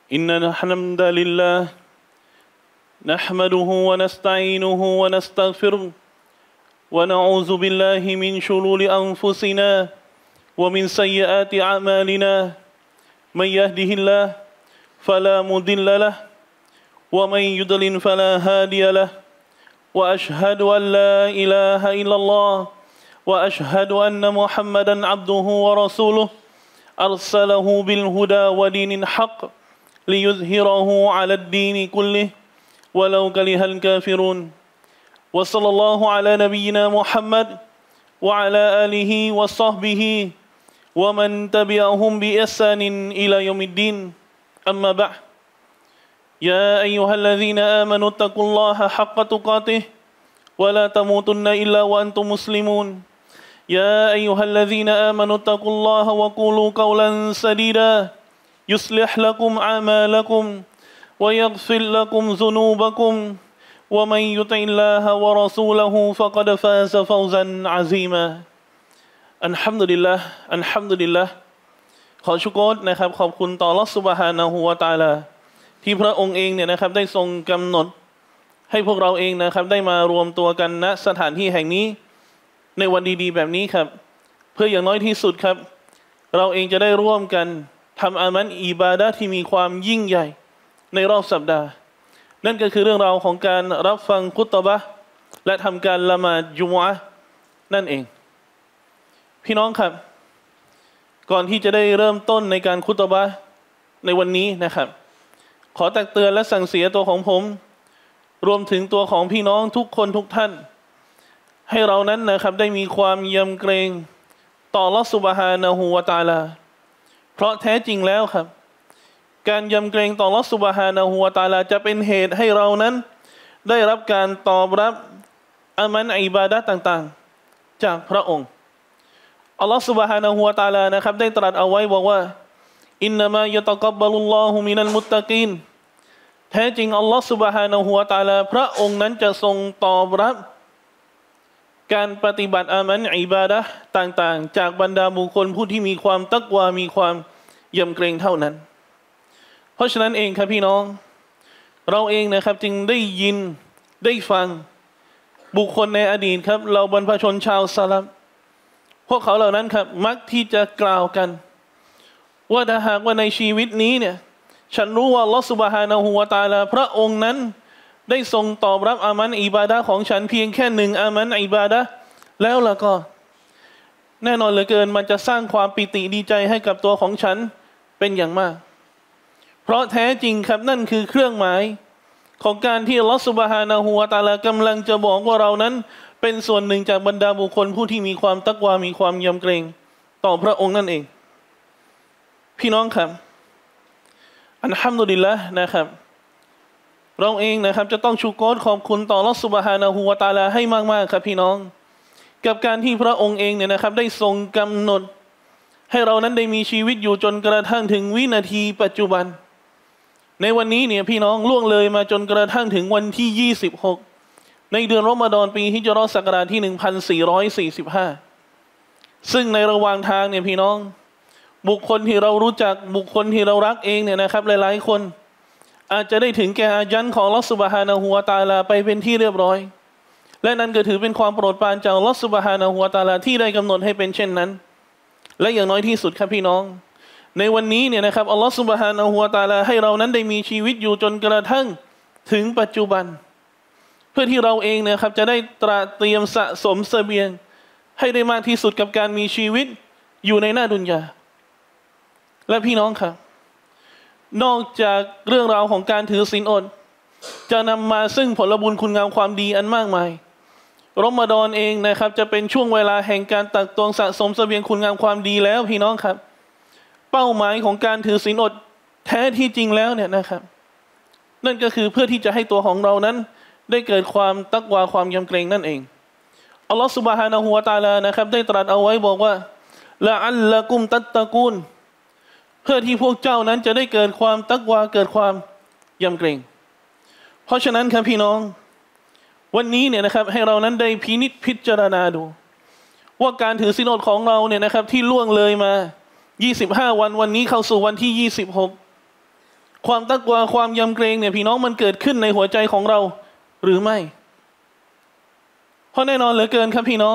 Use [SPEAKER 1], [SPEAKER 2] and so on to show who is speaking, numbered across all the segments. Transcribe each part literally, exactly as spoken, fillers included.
[SPEAKER 1] إن الحمد لله نحمده ونستعينه ونستغفره ونعوذ بالله من شرور أنفسنا ومن سيئات أعمالنا من يهده الله فلا مضل له ومن يضلل فلا هادي له وأشهد أن لا إله إلا الله وأشهد أن محمدا عبده ورسوله أرسله بالهدى ودين الحق ليظهره على الدين كله ولو كره الكافرون وصلى الله على نبينا محمد وعلى آله وصحبه ومن تبعهم بإحسان إلى يوم الدين أما بعد يا أيها الذين آمنوا اتقوا الله حق تقاته ولا تموتن إلا وأنتم مسلمون يا أيها الذين آمنوا اتقوا الله وقولوا قولا سديدا يصلح لكم أعمالكم ويغفر لكم ذنوبكم ومن يطع الله ورسوله فقد فاز فوزا عظيماอัลฮัมดุลิลลาห์อัลฮัมดุลิลลาห์ขอชุกรนะครับขอบคุณต่ออัลเลาะห์ซุบฮานะฮูวะตะอาลาที่พระองค์เองเนี่ยนะครับได้ทรงกำหนดให้พวกเราเองนะครับได้มารวมตัวกันณสถานที่แห่งนี้ในวันดีๆแบบนี้ครับเพื่ออย่างน้อยที่สุดครับเราเองจะได้ร่วมกันทำอามัลอิบาดะห์ที่มีความยิ่งใหญ่ในรอบสัปดาห์นั่นก็คือเรื่องราวของการรับฟังคุตบะห์และทำการละหมาดจุมอะห์นั่นเองพี่น้องครับก่อนที่จะได้เริ่มต้นในการคุตบะห์ในวันนี้นะครับขอตักเตือนและสั่งเสียตัวของผมรวมถึงตัวของพี่น้องทุกคนทุกท่านให้เรานั้นนะครับได้มีความยำเกรงต่ออัลเลาะห์ซุบฮานะฮูวะตะอาลาเพราะแท้จริงแล้วครับการยำเกรงต่ออัลเลาะห์ซุบฮานะฮูวะตะอาลาจะเป็นเหตุให้เรานั้นได้รับการตอบรับอามัลอิบาดะห์ต่างๆจากพระองค์อัลเลาะห์ซุบฮานะฮูวะตะอาลานะครับได้ตรัสเอาไว้บอกว่าอินนามายะตะกับบะลุลลอฮุมินัลมุตตะกีนแท้จริงอัลเลาะห์ซุบฮานะฮูวะตะอาลาพระองค์นั้นจะทรงตอบรับการปฏิบัติอามัลอิบาดะห์ต่างๆจากบรรดาบุคคลผู้ที่มีความตักวามีความยำเกรงเท่านั้นเพราะฉะนั้นเองครับพี่น้องเราเองนะครับจึงได้ยินได้ฟังบุคคลในอดีตครับเราบรรพชนชาวสลับพวกเขาเหล่านั้นครับมักที่จะกล่าวกันว่าถ้าหากว่าในชีวิตนี้เนี่ยฉันรู้ว่าอัลเลาะห์ซุบฮานะฮูวะตะอาลาพระองค์นั้นได้ทรงตอบรับอามัลอิบาดะห์ของฉันเพียงแค่หนึ่งอามัลอิบาดะห์แล้วล่ะก็แน่นอนเหลือเกินมันจะสร้างความปิติดีใจให้กับตัวของฉันเป็นอย่างมากเพราะแท้จริงครับนั่นคือเครื่องหมายของการที่อัลเลาะห์ซุบฮานะฮูวะตะอาลากำลังจะบอกว่าเรานั้นเป็นส่วนหนึ่งจากบรรดาบุคคลผู้ที่มีความตักวามีความยำเกรงต่อพระองค์นั่นเองพี่น้องครับอัลฮัมดุลิลละห์นะครับเราเองนะครับจะต้องชูโกรขอบคุณต่ออัลเลาะห์ซุบฮานะฮูวะตะอาลาให้มากๆครับพี่น้องกับการที่พระองค์เองเนี่ยนะครับได้ทรงกำหนดให้เรานั้นได้มีชีวิตอยู่จนกระทั่งถึงวินาทีปัจจุบันในวันนี้เนี่ยพี่น้องล่วงเลยมาจนกระทั่งถึงวันที่ยี่สิบหกในเดือนรอมฎอนปีฮิจเราะห์ศักราชที่หนึ่งพันสี่ร้อยสี่สิบห้าซึ่งในระหว่างทางเนี่ยพี่น้องบุคคลที่เรารู้จักบุคคลที่เรารักเองเนี่ยนะครับหลายๆคนอาจจะได้ถึงแก่อาญันของอัลเลาะห์ซุบฮานะฮูวะตะอาลาไปเป็นที่เรียบร้อยและนั่นก็ถือเป็นความโปรดปรานจากอัลเลาะห์ซุบฮานะฮูวะตะอาลาที่ได้กำหนดให้เป็นเช่นนั้นและอย่างน้อยที่สุดครับพี่น้องในวันนี้เนี่ยนะครับอัลเลาะห์ซุบฮานะฮูวะตะอาลาให้เรานั้นได้มีชีวิตอยู่จนกระทั่งถึงปัจจุบันเพื่อที่เราเองเนี่ยครับจะได้ตระเตรียมสะสมเสบียงให้ได้มากที่สุดกับการมีชีวิตอยู่ในหน้าดุนยาและพี่น้องครับนอกจากเรื่องราวของการถือศีลอดจะนำมาซึ่งผลบุญคุณงามความดีอันมากมายรอมฎอนเองนะครับจะเป็นช่วงเวลาแห่งการตักตวงสะสมเสบียงคุณงามความดีแล้วพี่น้องครับเป้าหมายของการถือศีลอดแท้ที่จริงแล้วเนี่ยนะครับนั่นก็คือเพื่อที่จะให้ตัวของเรานั้นได้เกิดความตักวาความยำเกรงนั่นเองอัลลอฮฺซุบฮานะฮูวะตะอาลานะครับได้ตรัสเอาไว้บอกว่าละอัลละกุมตัตตะกูนเพื่อที่พวกเจ้านั้นจะได้เกิดความตักวาเกิดความยำเกรงเพราะฉะนั้นครับพี่น้องวันนี้เนี่ยนะครับให้เรานั้นได้พินิจพิจารณาดูว่าการถือศีลอดของเราเนี่ยนะครับที่ล่วงเลยมายี่สิบห้าวันวันนี้เข้าสู่วันที่ยี่สิบหกความตักวาความยำเกรงเนี่ยพี่น้องมันเกิดขึ้นในหัวใจของเราหรือไม่เพราะแน่นอนเหลือเกินครับพี่น้อง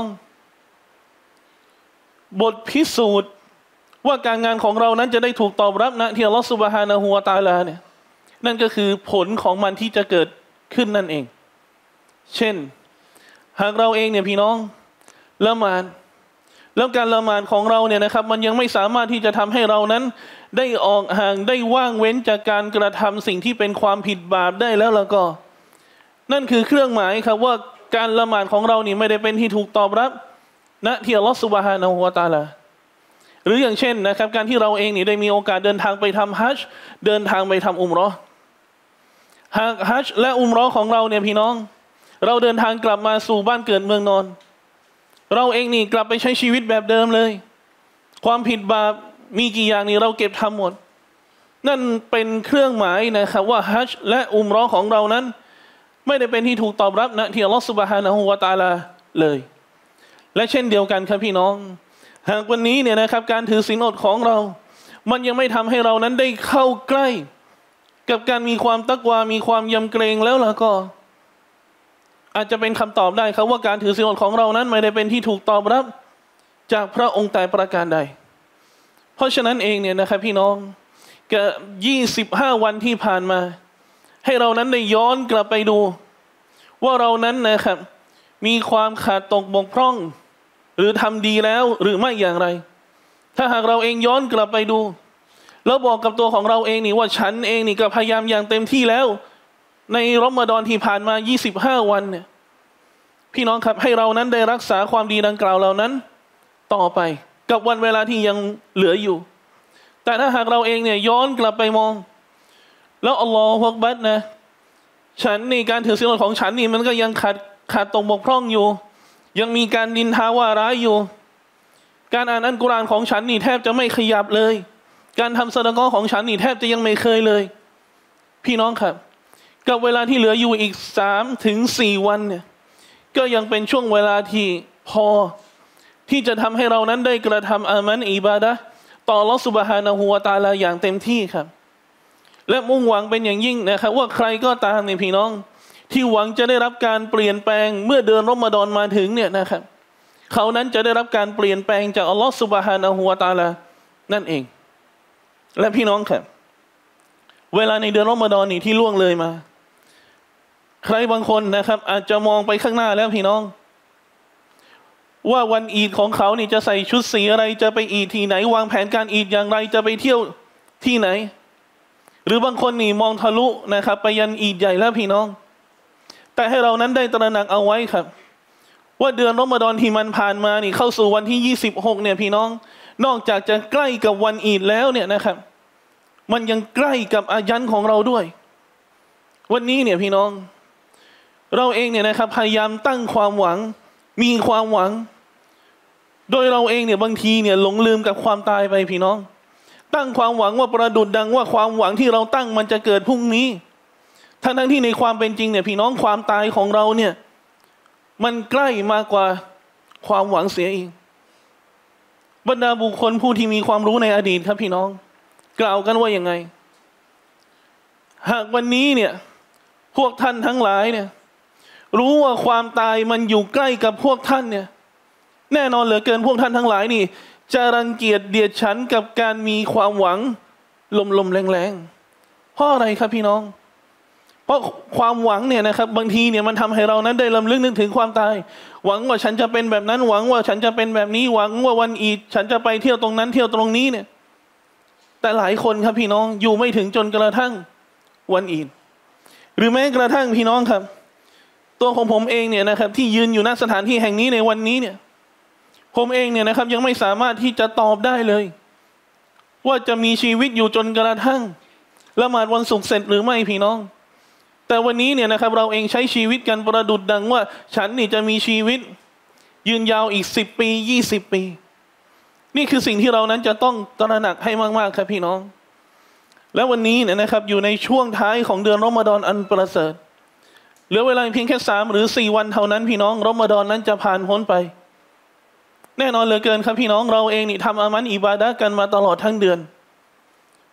[SPEAKER 1] บทพิสูจน์ว่าการงานของเรานั้นจะได้ถูกตอบรับนะที่อัลลอฮฺซุบฮานะฮูวะตะอาลาเนี่ยนั่นก็คือผลของมันที่จะเกิดขึ้นนั่นเองเช่นหากเราเองเนี่ยพี่น้องละหมาดแล้วการละหมาดของเราเนี่ยนะครับมันยังไม่สามารถที่จะทำให้เรานั้นได้ออกห่างได้ว่างเว้นจากการกระทำสิ่งที่เป็นความผิดบาปได้แล้วแล้วก็นั่นคือเครื่องหมายครับว่าการละหมาดของเรานี่ไม่ได้เป็นที่ถูกตอบรับนะที่อัลลอฮฺซุบฮานะฮูวะตะอาลาหรืออย่างเช่นนะครับการที่เราเองนี่ได้มีโอกาสเดินทางไปทำฮัจญ์เดินทางไปทำอุมเราะห์หากฮัจญ์และอุมเราะห์ของเราเนี่ยพี่น้องเราเดินทางกลับมาสู่บ้านเกิดเมืองนอนเราเองนี่กลับไปใช้ชีวิตแบบเดิมเลยความผิดบาปมีกี่อย่างนี่เราเก็บทำหมดนั่นเป็นเครื่องหมายนะครับว่าฮัจญ์และอุมเราะห์ของเรานั้นไม่ได้เป็นที่ถูกตอบรับนะที่อัลลอฮฺซุบฮานะฮูวะตะอาลาเลยและเช่นเดียวกันครับพี่น้องหากวันนี้เนี่ยนะครับการถือศีลอดของเรามันยังไม่ทำให้เรานั้นได้เข้าใกล้กับการมีความตักวามีความยำเกรงแล้วล่ะก็อาจจะเป็นคำตอบได้ครับว่าการถือศีลอดของเรานั้นไม่ได้เป็นที่ถูกตอบรับจากพระองค์แต่ประการใดเพราะฉะนั้นเองเนี่ยนะครับพี่น้องกับยี่สิบห้าวันที่ผ่านมาให้เรานั้นได้ย้อนกลับไปดูว่าเรานั้นนะครับมีความขาดตกบกพร่องหรือทำดีแล้วหรือไม่อย่างไรถ้าหากเราเองย้อนกลับไปดูแล้วบอกกับตัวของเราเองนี่ว่าฉันเองนี่ก็พยายามอย่างเต็มที่แล้วในรอมฎอนที่ผ่านมายี่สิบห้าวันเนี่ยพี่น้องครับให้เรานั้นได้รักษาความดีดังกล่าวเหล่านั้นต่อไปกับวันเวลาที่ยังเหลืออยู่แต่ถ้าหากเราเองเนี่ยย้อนกลับไปมองแล้วอัลลอฮฺฮฺบัดนะฉันนี่การถือศีลของฉันนี่มันก็ยังขาดขาดตกบกพร่องอยู่ยังมีการนินทาว่าร้ายอยู่การอ่านอัลกุรอานของฉันนี่แทบจะไม่ขยับเลยการทำซะดะกอฮ์ของฉันนี่แทบจะยังไม่เคยเลยพี่น้องครับกับเวลาที่เหลืออยู่อีกสามถึงสี่วันเนี่ยก็ยังเป็นช่วงเวลาที่พอที่จะทำให้เรานั้นได้กระทำอามันอิบาดะห์ต่ออัลเลาะห์ซุบฮานะฮูวะตะอาลาอย่างเต็มที่ครับและมุ่งหวังเป็นอย่างยิ่งนะครับว่าใครก็ตามเนี่ยพี่น้องที่หวังจะได้รับการเปลี่ยนแปลงเมื่อเดือนรอมฎอนมาถึงเนี่ยนะครับเขานั้นจะได้รับการเปลี่ยนแปลงจากอัลลอฮฺซุบฮานะฮูวะตะอาลานั่นเองและพี่น้องครับเวลาในเดือนรอมฎอนนี่ที่ล่วงเลยมาใครบางคนนะครับอาจจะมองไปข้างหน้าแล้วพี่น้องว่าวันอีดของเขานี่จะใส่ชุดสีอะไรจะไปอีดที่ไหนวางแผนการอีดอย่างไรจะไปเที่ยวที่ไหนหรือบางคนนี่มองทะลุนะครับไปยันอีดใหญ่แล้วพี่น้องแต่ให้เรานั้นได้ตระหนักเอาไว้ครับว่าเดือนรอมฎอนที่มันผ่านมานี่เข้าสู่วันที่ยี่สิบหกเนี่ยพี่น้องนอกจากจะใกล้กับวันอีดแล้วเนี่ยนะครับมันยังใกล้กับอายันของเราด้วยวันนี้เนี่ยพี่น้องเราเองเนี่ยนะครับพยายามตั้งความหวังมีความหวังโดยเราเองเนี่ยบางทีเนี่ยหลงลืมกับความตายไปพี่น้องตั้งความหวังว่าประดุจดังว่าความหวังที่เราตั้งมันจะเกิดพรุ่งนี้ทั้งทั้งที่ในความเป็นจริงเนี่ยพี่น้องความตายของเราเนี่ยมันใกล้มากกว่าความหวังเสียเองบรรดาบุคคลผู้ที่มีความรู้ในอดีตครับพี่น้องกล่าวกันว่ายังไงหากวันนี้เนี่ยพวกท่านทั้งหลายเนี่ยรู้ว่าความตายมันอยู่ใกล้กับพวกท่านเนี่ยแน่นอนเหลือเกินพวกท่านทั้งหลายนี่จะรังเกียจเดียดฉันกับการมีความหวังลมๆแรงๆเพราะอะไรครับพี่น้องเพราะความหวังเนี่ยนะครับบางทีเนี่ยมันทำให้เรานั้นได้ลำลึกนึกถึงความตายหวังว่าฉันจะเป็นแบบนั้นหวังว่าฉันจะเป็นแบบนี้หวังว่าวันอีดฉันจะไปเที่ยวตรงนั้นเที่ยวตรงนี้เนี่ยแต่หลายคนครับพี่น้องอยู่ไม่ถึงจนกระทั่งวันอีดหรือแม้กระทั่งพี่น้องครับตัวของผมเองเนี่ยนะครับที่ยืนอยู่ณสถานที่แห่งนี้ในวันนี้เนี่ยผมเองเนี่ยนะครับยังไม่สามารถที่จะตอบได้เลยว่าจะมีชีวิตอยู่จนกระทั่งละหมาดวันศุกร์เสร็จหรือไม่พี่น้องแต่วันนี้เนี่ยนะครับเราเองใช้ชีวิตกันประดุจดังว่าฉันนี่จะมีชีวิตยืนยาวอีกสิบปียี่สิบปีนี่คือสิ่งที่เรานั้นจะต้องตระหนักให้มากๆครับพี่น้องและวันนี้เนี่ยนะครับอยู่ในช่วงท้ายของเดือนรอมฎอนอันประเสริฐเหลือเวลาเพียงแค่สามหรือสี่วันเท่านั้นพี่น้องรอมฎอนนั้นจะผ่านพ้นไปแน่นอนเหลือเกินครับพี่น้องเราเองนี่ทำอามันอิบาดะห์กันมาตลอดทั้งเดือน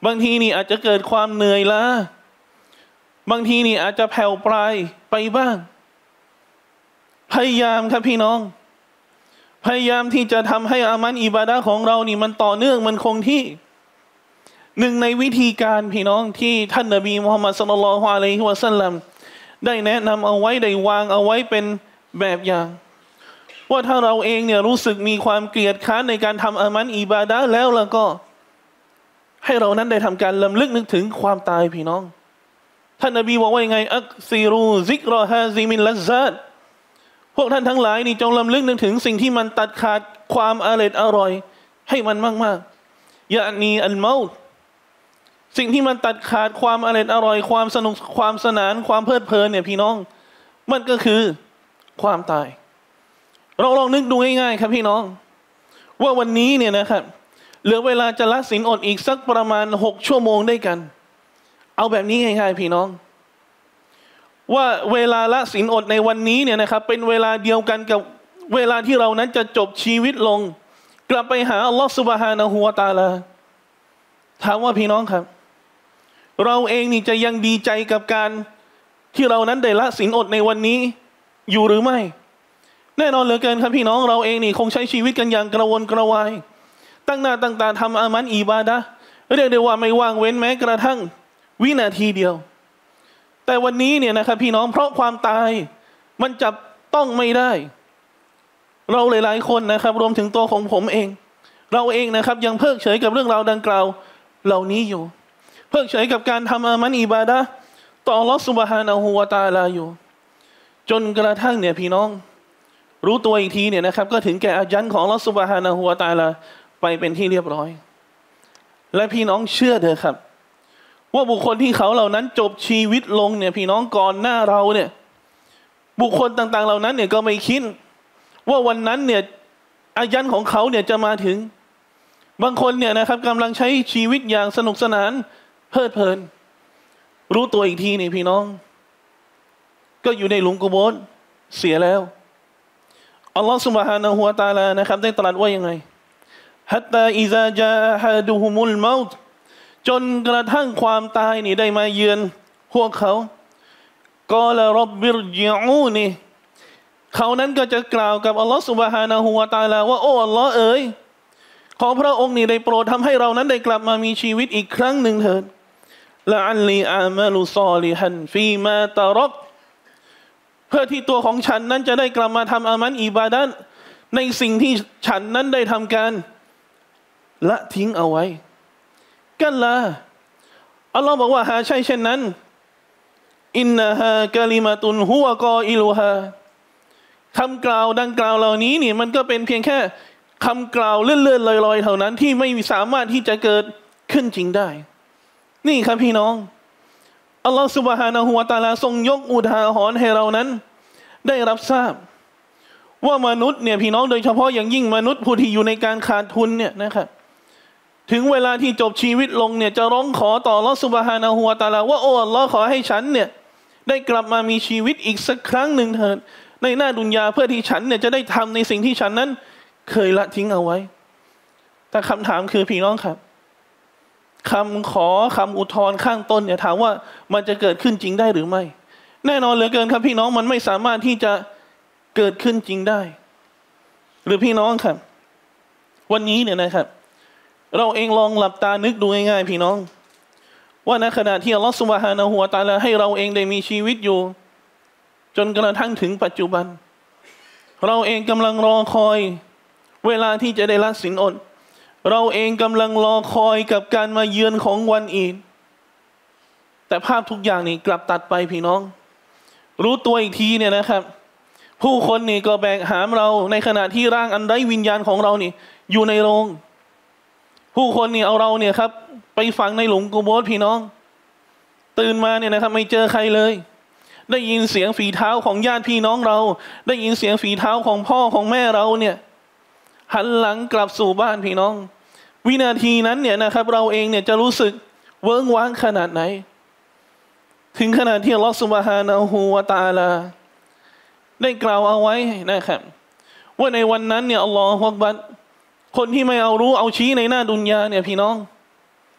[SPEAKER 1] บางทีนี่อาจจะเกิดความเหนื่อยล้าบางทีนี่อาจจะแผ่วปลายไปบ้างพยายามครับพี่น้องพยายามที่จะทำให้อามันอิบาดะห์ของเรานี่มันต่อเนื่องมันคงที่หนึ่งในวิธีการพี่น้องที่ท่านนบีมุฮัมมัดศ็อลลัลลอฮุอะลัยฮิวะซัลลัมได้แนะนำเอาไว้ได้วางเอาไว้เป็นแบบอย่างว่าถ้าเราเองเนี่ยรู้สึกมีความเกลียดค้านในการทำอามันอิบาดะห์แล้วแล้วก็ให้เรานั้นได้ทำการลำลึกนึกถึงความตายพี่น้องท่านนบีบอกว่ายังไงอักซิรูซิกรอฮาซิมินลัซซาตพวกท่านทั้งหลายนี่จงลำลึกนึกถึงสิ่งที่มันตัดขาดความอร่อยอร่อยให้มันมากๆยะนีอัลเมาต์สิ่งที่มันตัดขาดความอร่อยอร่อยความสนุกความสนานความเพลิดเพลินเนี่ยพี่น้องมันก็คือความตายเราลองนึกดูง่ายๆครับพี่น้องว่าวันนี้เนี่ยนะครับเหลือเวลาจะละศีลอดอีกสักประมาณหกชั่วโมงได้กันเอาแบบนี้ง่ายๆพี่น้องว่าเวลาละศีลอดในวันนี้เนี่ยนะครับเป็นเวลาเดียวกันกับเวลาที่เรานั้นจะจบชีวิตลงกลับไปหาอัลลอฮฺซุบฮานะฮูวะตะอาลาถามว่าพี่น้องครับเราเองนี่จะยังดีใจกับการที่เรานั้นได้ละศีลอดในวันนี้อยู่หรือไม่แน่นอนเหลือเกินครับพี่น้องเราเองนี่คงใช้ชีวิตกันอย่างกระวนกระวายตั้งหน้าตั้งตาทำอามันอิบาดะห์เรียกได้ว่าไม่ว่างเว้นแม้กระทั่งวินาทีเดียวแต่วันนี้เนี่ยนะครับพี่น้องเพราะความตายมันจับต้องไม่ได้เราหลายๆคนนะครับรวมถึงตัวของผมเองเราเองนะครับยังเพิกเฉยกับเรื่องราวดังกล่าวเหล่านี้อยู่เพิกเฉยกับการทำอามันอิบาดะห์ต่ออัลเลาะห์ซุบฮานะฮูวะตะอาลาอยู่จนกระทั่งเนี่ยพี่น้องรู้ตัวอีกทีเนี่ยนะครับก็ถึงแก่อาญัลของอัลเลาะห์ซุบฮานะฮูวะตะอาลาไปเป็นที่เรียบร้อยและพี่น้องเชื่อเถอะครับว่าบุคคลที่เขาเหล่านั้นจบชีวิตลงเนี่ยพี่น้องก่อนหน้าเราเนี่ยบุคคลต่างๆเหล่านั้นเนี่ยก็ไม่คิดว่าวันนั้นเนี่ยอาญัลของเขาเนี่ยจะมาถึงบางคนเนี่ยนะครับกำลังใช้ชีวิตอย่างสนุกสนานเพลิดเพลินรู้ตัวอีกทีนี่พี่น้องก็อยู่ในหลุมกุโบรเสียแล้วอัลลอฮฺ سبحانه และ تعالى นะครับได้ตรัสว่ายังไงฮัตตาอิซาจาอะฮะดุฮุมุลเมาต์จนกระทั่งความตายนี่ได้มาเยือนพวกเขากอลาร็อบบิรญิอูนีเขานั้นก็จะกล่าวกับอัลลอฮฺ سبحانه และ تعالى ว่าโอ้อัลลอฮ์เอ๋ยขอพระองค์นี่ได้โปรดทำให้เรานั้นได้กลับมามีชีวิตอีกครั้งหนึ่งเถิดละอัลลีอามัลุซอลิฮันฟีมาตะรักเพื่อที่ตัวของฉันนั้นจะได้กลับมาทำอามันอิบาดะห์ในสิ่งที่ฉันนั้นได้ทำการละทิ้งเอาไว้กันละอัลลอฮ์บอกว่าหาใช่เช่นนั้นอินนะฮะกะลิมาตุนฮุวะกออิลุฮาคำกล่าวดังกล่าวเหล่านี้นี่มันก็เป็นเพียงแค่คำกล่าวเลื่อนๆลอยๆเท่านั้นที่ไม่สามารถที่จะเกิดขึ้นจริงได้นี่ครับพี่น้องอัลลอฮฺซุบฮานะฮูวะตะอาลาทรงยกอุทาหรณ์ให้เรานั้นได้รับทราบว่ามนุษย์เนี่ยพี่น้องโดยเฉพาะอย่างยิ่งมนุษย์ผู้ที่อยู่ในการขาดทุนเนี่ยนะครับถึงเวลาที่จบชีวิตลงเนี่ยจะร้องขอต่ออัลลอฮฺซุบฮานะฮูวะตะอาลาว่าโอ้อัลลอฮ์ขอให้ฉันเนี่ยได้กลับมามีชีวิตอีกสักครั้งหนึ่งเถิดในหน้าดุนยาเพื่อที่ฉันเนี่ยจะได้ทำในสิ่งที่ฉันนั้นเคยละทิ้งเอาไว้แต่คำถามคือพี่น้องครับคำขอคำอุทธรณ์ข้างต้นเนี่ยถามว่ามันจะเกิดขึ้นจริงได้หรือไม่แน่นอนเหลือเกินครับพี่น้องมันไม่สามารถที่จะเกิดขึ้นจริงได้หรือพี่น้องครับวันนี้เนี่ยนะครับเราเองลองหลับตานึกดูง่ายๆพี่น้องว่าในขณะที่อัลลอฮฺซุบฮานะฮูวะตะอาลาให้เราเองได้มีชีวิตอยู่จนกระทั่งถึงปัจจุบันเราเองกำลังรอคอยเวลาที่จะได้ละศีลอดเราเองกำลังรอคอยกับการมาเยือนของวันอีดแต่ภาพทุกอย่างนี่กลับตัดไปพี่น้องรู้ตัวอีกทีเนี่ยนะครับผู้คนนี่ก็แบกหามเราในขณะที่ร่างอันไร้วิญญาณของเรานี่อยู่ในโรงผู้คนนี่เอาเราเนี่ยครับไปฝังในหลุมกุโบรพี่น้องตื่นมาเนี่ยนะครับไม่เจอใครเลยได้ยินเสียงฝีเท้าของญาติพี่น้องเราได้ยินเสียงฝีเท้าของพ่อของแม่เราเนี่ยหันหลังกลับสู่บ้านพี่น้องวินาทีนั้นเนี่ยนะครับเราเองเนี่ยจะรู้สึกเวิ้งว้างขนาดไหนถึงขนาดที่อัลลอฮฺซุบฮานะฮูวะตะอาลาได้กล่าวเอาไว้นะครับว่าในวันนั้นเนี่ยอัลลอฮฺอักบัรคนที่ไม่เอารู้เอาชี้ในหน้าดุนยาเนี่ยพี่น้อง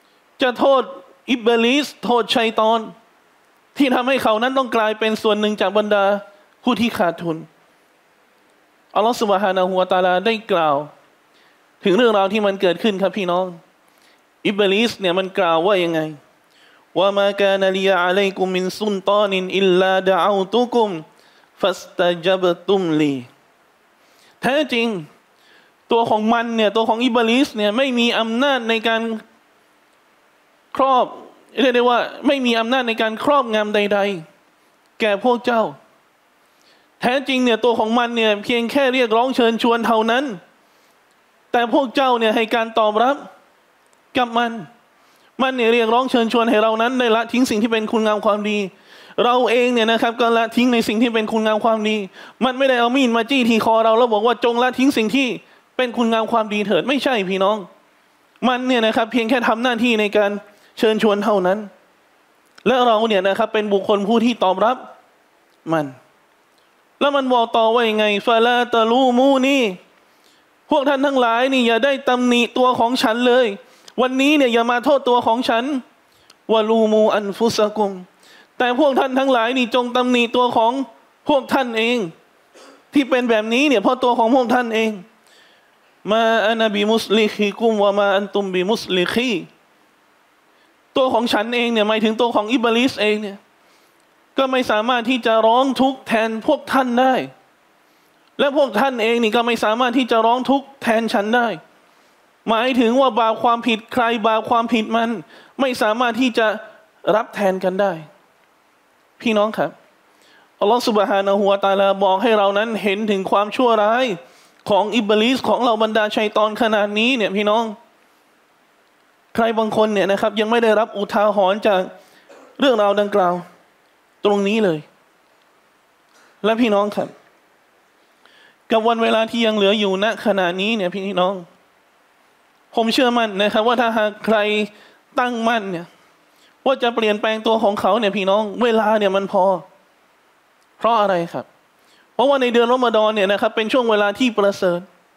[SPEAKER 1] จะโทษอิบลิสโทษชัยฏอนที่ทำให้เขานั้นต้องกลายเป็นส่วนหนึ่งจากบรรดาผู้ที่ขาดทุนอัลลอฮฺซุบฮานะฮูวะตะอาลาได้กล่าวถึงเรื่องราวที่มันเกิดขึ้นครับพี่น้องอิบลิสเนี่ยมันกล่าวว่ายังไงว่ามากานะลีอะลัยกุมมินซุลตานินอิลลาดะอูตุกุมฟัสตะญับตุมลีแท้จริงตัวของมันเนี่ยตัวของอิบลิสเนี่ยไม่มีอำนาจในการครอบเรียกได้ว่าไม่มีอำนาจในการครอบงำใดๆแก่พวกเจ้าแท้จริงเนี่ยตัวของมันเนี่ยเพียงแค่เรียกร้องเชิญชวนเท่านั้นแต่พวกเจ้าเนี่ยให้การตอบรับกับมันมันเนี่ยเรียกร้องเชิญชวนให้เรานั้นได้ละทิ้งสิ่งที่เป็นคุณงามความดีเราเองเนี่ยนะครับก็ละทิ้งในสิ่งที่เป็นคุณงามความดีมันไม่ได้เอามีดมาจี้ที่คอเราแล้วบอกว่าจงละทิ้งสิ่งที่เป็นคุณงามความดีเถิดไม่ใช่พี่น้องมันเนี่ยนะครับเพียงแค่ทำหน้าที่ในการเชิญชวนเท่านั้นและเราเนี่ยนะครับเป็นบุคคลผู้ที่ตอบรับมันแล้วมันบอกต่อว่ายังไงฟาลาตะลูมูนี่พวกท่านทั้งหลายนี่อย่าได้ตำหนิตัวของฉันเลยวันนี้เนี่ยอย่ามาโทษตัวของฉันวะลูมูอันฟุสกุมแต่พวกท่านทั้งหลายนี่จงตำหนิตัวของพวกท่านเองที่เป็นแบบนี้เนี่ยเพราะตัวของพวกท่านเองมาอานาบิมุสลิคิกุมวะมาอันตุมบิมุสลิคีตัวของฉันเองเนี่ยหมายถึงตัวของอิบลิสเองเนี่ยก็ไม่สามารถที่จะร้องทุกข์แทนพวกท่านได้และพวกท่านเองนี่ก็ไม่สามารถที่จะร้องทุกข์แทนฉันได้หมายถึงว่าบาปความผิดใครบาปความผิดมันไม่สามารถที่จะรับแทนกันได้พี่น้องครับอัลลอฮฺซุบฮานะฮูวะตะอาลาบอกให้เรานั้นเห็นถึงความชั่วร้ายของอิบลิสของเราบรรดาชัยฏอนขนาดนี้เนี่ยพี่น้องใครบางคนเนี่ยนะครับยังไม่ได้รับอุทาหรณ์จากเรื่องราวดังกล่าวตรงนี้เลยและพี่น้องครับกับวันเวลาที่ยังเหลืออยู่ณขณะนี้เนี่ยพี่น้องผมเชื่อมั่นนะครับว่าถ้าหากใครตั้งมั่นเนี่ยว่าจะเปลี่ยนแปลงตัวของเขาเนี่ยพี่น้องเวลาเนี่ยมันพอเพราะอะไรครับเพราะว่าในเดือนรอมฎอนเนี่ยนะครับเป็นช่วงเวลาที่ประเสริฐ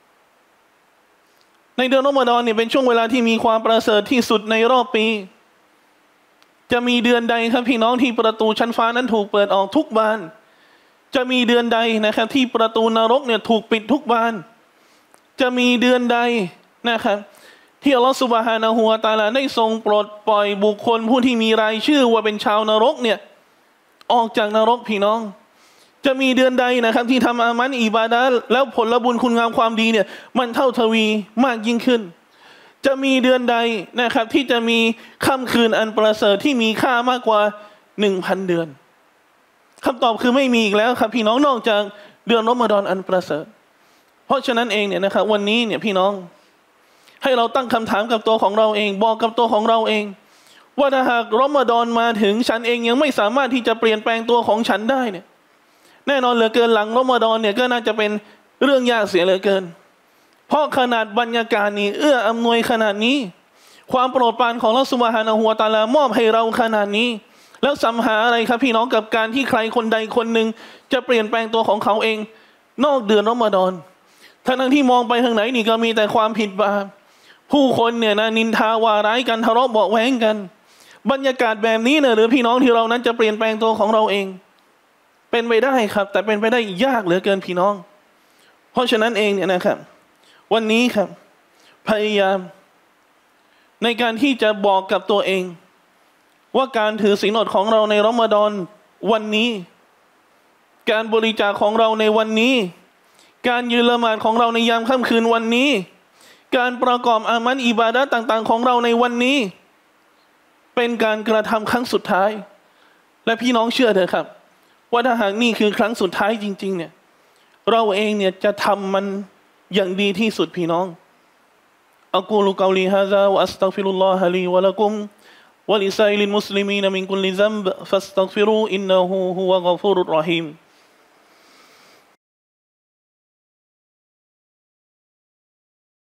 [SPEAKER 1] ในเดือนรอมฎอนเนี่ยเป็นช่วงเวลาที่มีความประเสริฐที่สุดในรอบปีจะมีเดือนใดครับพี่น้องที่ประตูชั้นฟ้านั้นถูกเปิดออกทุกบานจะมีเดือนใดนะครับที่ประตูนรกเนี่ยถูกปิดทุกบานจะมีเดือนใดนะครับที่อัลลอฮฺซุบฮานะฮูวะตะอาลาได้ทรงปลดปล่อยบุคคลผู้ที่มีรายชื่อว่าเป็นชาวนรกเนี่ยออกจากนรกพี่น้องจะมีเดือนใดนะครับที่ทำอามันอิบาดะห์แล้วผลบุญคุณงามความดีเนี่ยมันเท่าทวีมากยิ่งขึ้นจะมีเดือนใดนะครับที่จะมีค่ำคืนอันประเสริฐที่มีค่ามากกว่าหนึ่งพันเดือนคำตอบคือไม่มีอีกแล้วครับพี่น้องนอกจากเดือนรอมฎอนอันประเสริฐเพราะฉะนั้นเองเนี่ยนะครับวันนี้เนี่ยพี่น้องให้เราตั้งคำถามกับตัวของเราเองบอกกับตัวของเราเองว่าถ้าหากรอมฎอนมาถึงฉันเองยังไม่สามารถที่จะเปลี่ยนแปลงตัวของฉันได้เนี่ยแน่นอนเหลือเกินหลังรอมฎอนเนี่ยก็น่าจะเป็นเรื่องยากเสียเหลือเกินเพราะขนาดบรรยากาศนี้เอื้ออำนวยขนาดนี้ความโปรดปรานของอัลเลาะห์ซุบฮานะฮูวะตะอาลามอบให้เราขนาดนี้แล้วสำหาอะไรครับพี่น้องกับการที่ใครคนใดคนหนึ่งจะเปลี่ยนแปลงตัวของเขาเองนอกเดือนรอมฎอนทั้งที่มองไปทางไหนนี่ก็มีแต่ความผิดบาปผู้คนเนี่ยนะนินทาวาร้ายกันทะเลาะเบาะแว้งกันบรรยากาศแบบนี้เนี่ยหรือพี่น้องที่เรานั้นจะเปลี่ยนแปลงตัวของเราเองเป็นไปได้ครับแต่เป็นไปได้ยากเหลือเกินพี่น้องเพราะฉะนั้นเองเนี่ยนะครับวันนี้ครับพยายามในการที่จะบอกกับตัวเองว่าการถือศีลอดของเราในรอมฎอนวันนี้การบริจาคของเราในวันนี้การยืนละหมาดของเราในยามค่ำคืนวันนี้การประกอบอามันอิบาดะห์ต่างๆของเราในวันนี้เป็นการกระทำครั้งสุดท้ายและพี่น้องเชื่อเถอะครับว่าถ้าหากนี่คือครั้งสุดท้ายจริงๆเนี่ยเราเองเนี่ยจะทำมันอย่างดีที่สุดพี่น้องอักูลุกอลีฮะซาวะอัสตัฆฟิรุลลอฮะลีวะละกุมวะลิซาอิลิลมุสลิมีนมินกุลลิซัมบฟัสตัฆฟิรูอินนะฮูฮุวะฆอฟูรุรเราะฮีม